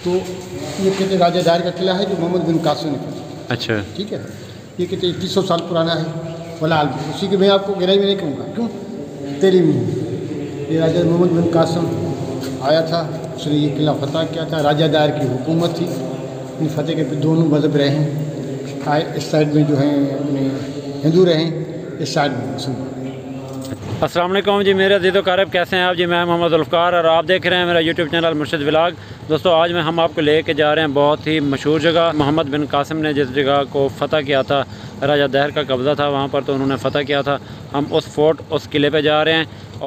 तो ये कहते राजा दायर का किला है जो मोहम्मद बिन कासिम ने फतेह। अच्छा, ठीक है। ये कहते 2100 साल पुराना है। वलाल उसी की मैं आपको गहराई में नहीं कहूँगा, क्यों तेलीम ये राजा मोहम्मद बिन कासिम आया था, उसने ये किला फतह किया था। राजा दायर की हुकूमत थी, इन फतेह के दोनों मज़हब रहे हैं। इस साइड में जो है अपने हिंदू रहे, इस साइड में मुसलमान। अस्सलाम वालेकुम जी, मेरे अज़ीज़ व क़रीब, कैसे हैं आप जी? मैं मोहम्मद ज़ुल्फ़िकार और आप देख रहे हैं मेरा यूट्यूब चैनल मुर्शिद व्लॉग। दोस्तों, आज हम आपको लेके जा रहे हैं बहुत ही मशहूर जगह। मोहम्मद बिन कासिम ने जिस जगह को फ़तह किया था, राजा दायर का कब्ज़ा था वहाँ पर, तो उन्होंने फ़तह किया था। हम उस फोर्ट, उस किले पे जा रहे हैं।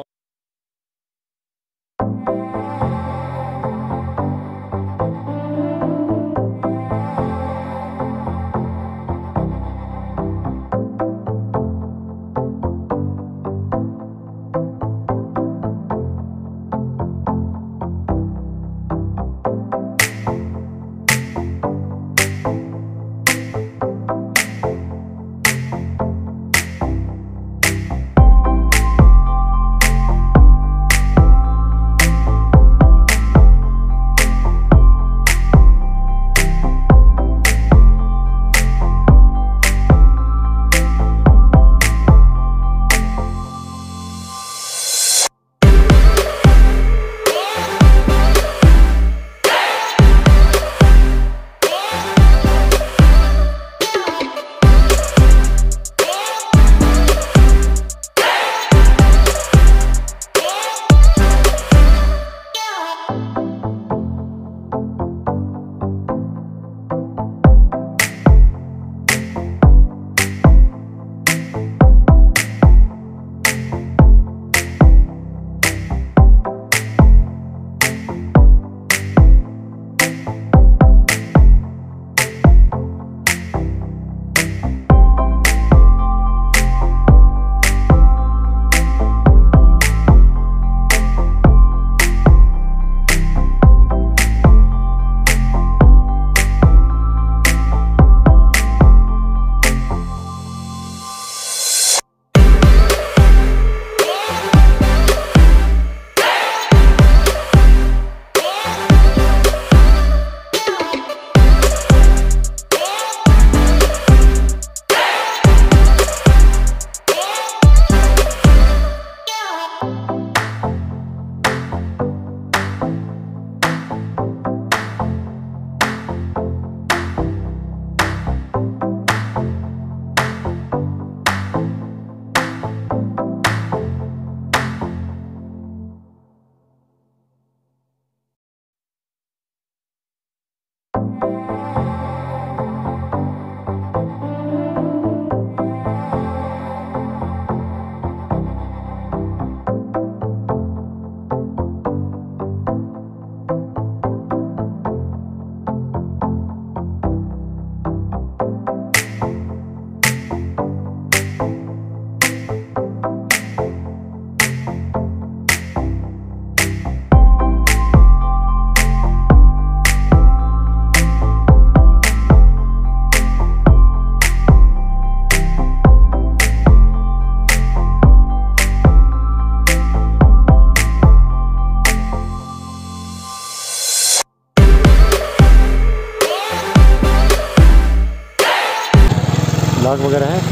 लाख वगैरह है,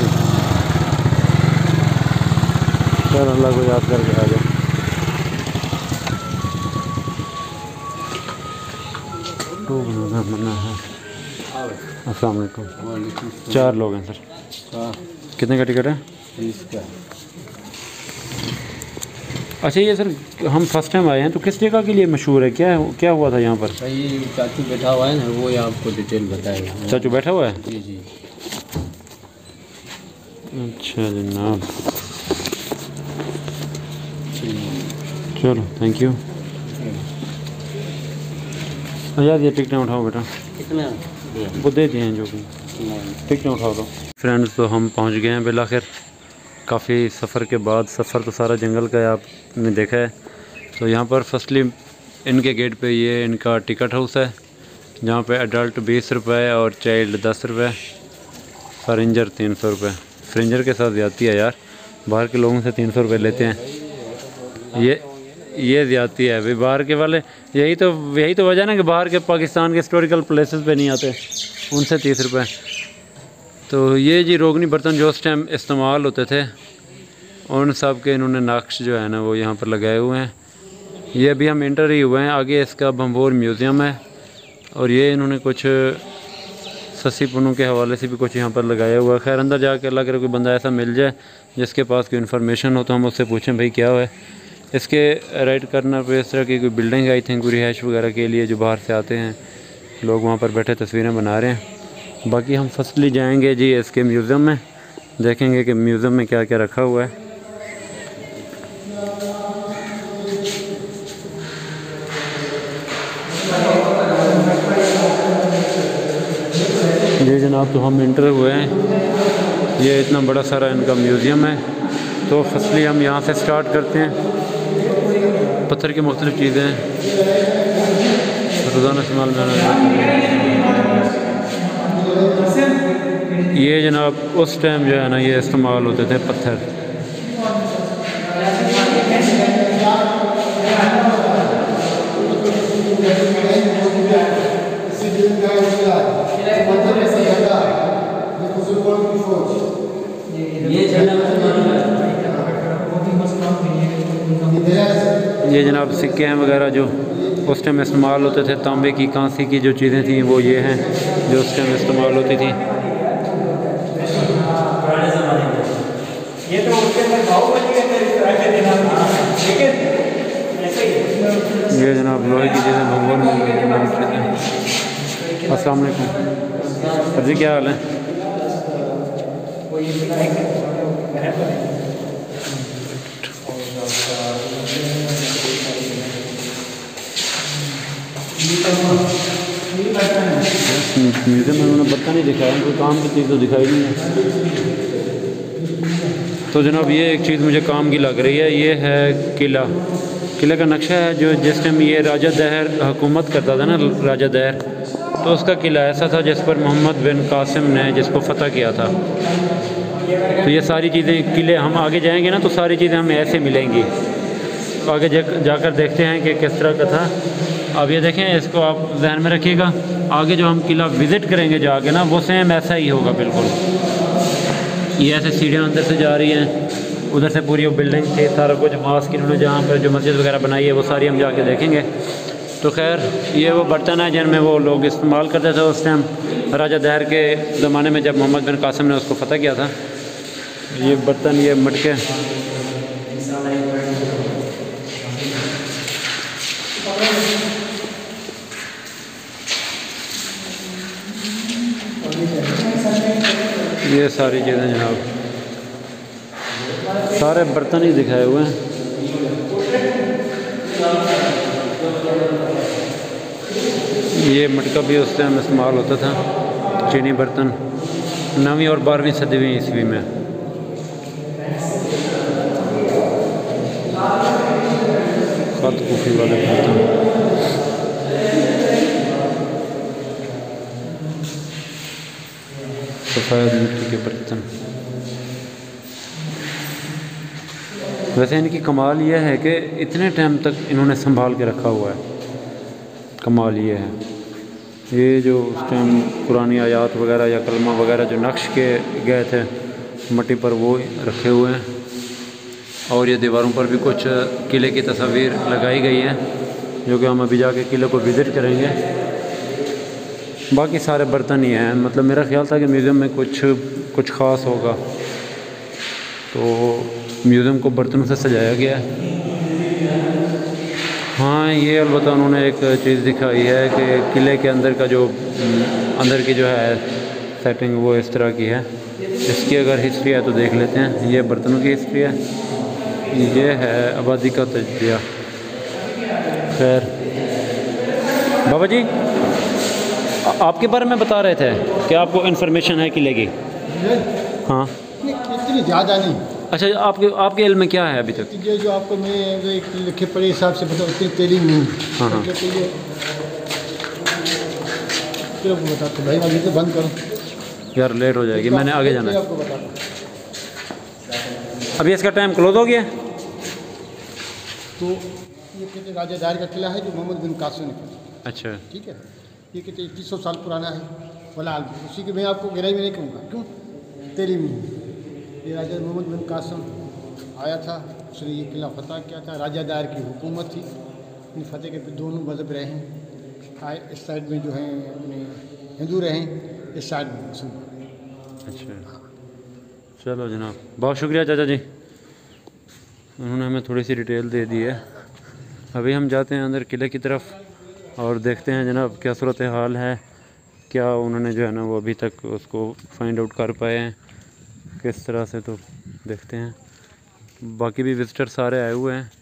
चल अल्लाह को याद करके आ जाए। तो बना है। अस्सलाम वालेकुम। 4 लोग हैं सर। कितने का टिकट है? 20 का। अच्छा, ये सर हम फर्स्ट टाइम आए हैं, तो किस जगह के लिए मशहूर है? क्या हुआ था यहाँ पर? ये चाचू बैठा हुआ है ना, वो ये आपको डिटेल बताएगा। चाचू बैठा हुआ है? जी जी। अच्छा जनाब, चलो थैंक यू। यार ये टिकटें उठाओ बेटा। कितना वो दे दिए हैं जो भी, टिकटें उठाओ दो। फ्रेंड्स, तो हम पहुंच गए हैं बिलाखिर। काफ़ी सफ़र के बाद, सफ़र तो सारा जंगल का है, आपने देखा है। तो यहाँ पर फर्स्टली इनके गेट पे ये इनका टिकट हाउस है, जहाँ पे अडल्ट 20 रुपये और चाइल्ड 10 रुपये, फरेंजर 300 रुपये। फ्रेंजर के साथ ज़्यादती है यार, बाहर के लोगों से 300 रुपये लेते हैं। ये ज़्यादती है अभी बाहर के वाले। यही तो वजह ना कि बाहर के पाकिस्तान के हिस्टोरिकल प्लेसेस पे नहीं आते, उनसे 30 रुपये। तो ये जी रोगनी बर्तन जो उस टाइम इस्तेमाल होते थे, उन सब के इन्होंने नक्श जो है ना वो यहाँ पर लगाए हुए हैं। ये अभी हम इंटर ही हुए हैं, आगे इसका बम्बोर म्यूज़ियम है। और ये इन्होंने कुछ सस्सी पुनों के हवाले से भी कुछ यहाँ पर लगाया हुआ है। खैर अंदर जाके अल्लाह करे कोई बंदा ऐसा मिल जाए जिसके पास कोई इन्फॉर्मेशन हो तो हम उससे पूछें भाई क्या है। इसके राइट करना पे इस तरह की कोई बिल्डिंग आई थिंक रिहाइश वगैरह के लिए, जो बाहर से आते हैं लोग वहाँ पर बैठे तस्वीरें बना रहे हैं। बाकी हम फर्स्टली जाएंगे जी इसके म्यूज़ियम में, देखेंगे कि म्यूज़ियम में क्या क्या रखा हुआ है। जी जनाब, तो हम इंटर हुए हैं। ये इतना बड़ा सारा इनका म्यूज़ियम है। तो फर्स्टली हम यहाँ से स्टार्ट करते हैं। पत्थर की मुख्तलिफ़ चीज़ें रोज़ाना इस्तेमाल में ये जनाब उस टाइम जो है ना ये इस्तेमाल होते थे पत्थर। ये जनाब सिक्के हैं वगैरह जो उस टाइम इस्तेमाल होते थे, तांबे की कांसी की जो चीज़ें थी वो ये हैं जो उस टाइम इस्तेमाल होती थी। ये जनाब लोहे की चीज़ें भगवान। अस्सलाम वालेकुम जी, क्या हाल है? म्यूज़ियम में उन्होंने बर्तन नहीं दिखाया, कोई काम की चीज़ तो दिखाई नहीं है। तो जनाब ये एक चीज़ मुझे काम की लग रही है, ये है किले का नक्शा है जो जिस टाइम ये राजा दहर हुकूमत करता था ना, राजा दहर, तो उसका किला ऐसा था जिस पर मोहम्मद बिन कासिम ने जिसको फ़तह किया था। तो ये सारी चीज़ें किले, हम आगे जाएंगे ना तो सारी चीज़ें हमें ऐसे मिलेंगी। तो आगे जाकर देखते हैं कि किस तरह का था। अब ये देखें, इसको आप जहन में रखिएगा, आगे जो हम किला विज़िट करेंगे जाके ना वो सेम ऐसा ही होगा बिल्कुल। ये ऐसे सीढ़ियाँ अंदर से जा रही हैं, उधर से पूरी वो बिल्डिंग थी, सारा कुछ मास्क इन्होंने जहाँ पर जो मस्जिद वगैरह बनाई है वो सारी हम जाके देखेंगे। तो खैर ये वो बर्तन है जिनमें वो लोग इस्तेमाल करते थे उस टाइम राजा दहर के ज़माने में, जब मोहम्मद बिन कासिम ने उसको फ़तह किया था। ये बर्तन, ये मटके, ये सारी चीज़ें जनाब, सारे बर्तन ही दिखाए हुए हैं। ये मटका भी उस टाइम इस्तेमाल होता था, चीनी बर्तन, 9वीं और 12वीं सदी ईस्वी में। खत कूफी वाले बर्तन, सफ़ेद मिट्टी के बर्तन। वैसे इनकी कमाल ये है कि इतने टाइम तक इन्होंने संभाल के रखा हुआ है। कमाल ये है, ये जो उस टाइम पुरानी आयात वगैरह या कलमा वगैरह जो नक्श के गए थे मट्टी पर, वो रखे हुए हैं। और ये दीवारों पर भी कुछ किले की तस्वीर लगाई गई है जो कि हम अभी जाके किले को विज़िट करेंगे। बाकी सारे बर्तन ही हैं, मतलब मेरा ख़्याल था कि म्यूज़ियम में कुछ ख़ास होगा, तो म्यूज़ियम को बर्तनों से सजाया गया है। हाँ, ये अलबत्ता उन्होंने एक चीज़ दिखाई है कि किले के अंदर का जो अंदर की जो है सेटिंग वो इस तरह की है। इसकी अगर हिस्ट्री है तो देख लेते हैं। ये बर्तनों की हिस्ट्री है, ये है आबादी का तजज़िया। खैर बाबा जी, आपके बारे में बता रहे थे कि आपको इन्फॉर्मेशन है किले की? हाँ, इतनी ज़्यादा नहीं। अच्छा, आपके इल्म में क्या है अभी तक? ये जो आपको मैं लिखे पढ़े हिसाब से बता, उतनी तेलीम नहीं। हाँ हाँ, चलो बताते भाई, अभी तो बंद करो यार, लेट हो जाएगी, मैंने आगे जाना है। आपको बताता अभी इसका टाइम क्लोज हो गया, तो ये कहते राजा दायर का किला है जो मोहम्मद बिन कासिम ने किया। अच्छा। ठीक है, ये कहते 2100 साल पुराना है वलाल भी। उसी की मैं आपको गहराई में नहीं कहूँगा, क्यों तेरी में ये राजा मोहम्मद बिन कासिम आया था, उसने ये किला फतह किया था। राजा दायर की हुकूमत थी, इन फतेह के दोनों मज़हब रहे हैं। इस साइड में जो है अपने हिंदू रहे, इस साइड में मुसलमान। अच्छा, चलो जनाब, बहुत शुक्रिया चाचा जी, उन्होंने हमें थोड़ी सी डिटेल दे दी है। अभी हम जाते हैं अंदर किले की तरफ और देखते हैं जनाब क्या सूरत हाल है, क्या उन्होंने जो है ना वो अभी तक उसको फाइंड आउट कर पाए हैं किस तरह से, तो देखते हैं। बाकी भी विजिटर सारे आए हुए हैं।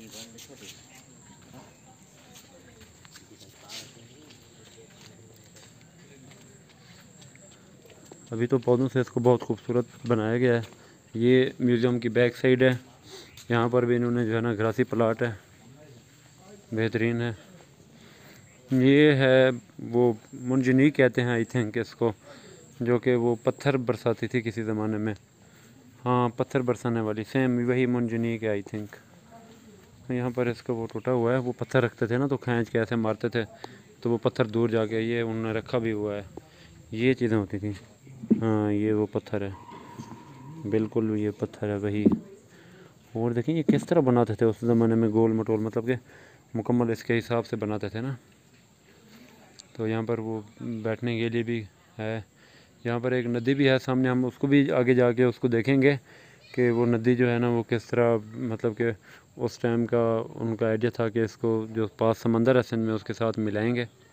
अभी तो पौधों से इसको बहुत खूबसूरत बनाया गया है। ये म्यूज़ियम की बैक साइड है, यहाँ पर भी इन्होंने जो है ना ग्रासी प्लाट है, बेहतरीन है। ये है वो मुंजनीक कहते हैं आई थिंक इसको, जो कि वो पत्थर बरसाती थी किसी ज़माने में। हाँ, पत्थर बरसाने वाली सेम वही मुंजनीक है आई थिंक। यहाँ पर इसका वो टूटा हुआ है, वो पत्थर रखते थे ना तो खींच के ऐसे मारते थे तो वो पत्थर दूर जाके ये उन्होंने रखा भी हुआ है, ये चीज़ें होती थी। हाँ, ये वो पत्थर है, बिल्कुल ये पत्थर है वही। और देखिए ये किस तरह बनाते थे उस ज़माने में, गोल मटोल, मतलब कि मुकम्मल इसके हिसाब से बनाते थे ना। तो यहाँ पर वो बैठने के लिए भी है। यहाँ पर एक नदी भी है सामने, हम उसको भी आगे जाके उसको देखेंगे कि वो नदी जो है ना वो किस तरह, मतलब कि उस टाइम का उनका आइडिया था कि इसको जो पास समंदर है सिंध में उसके साथ मिलाएंगे।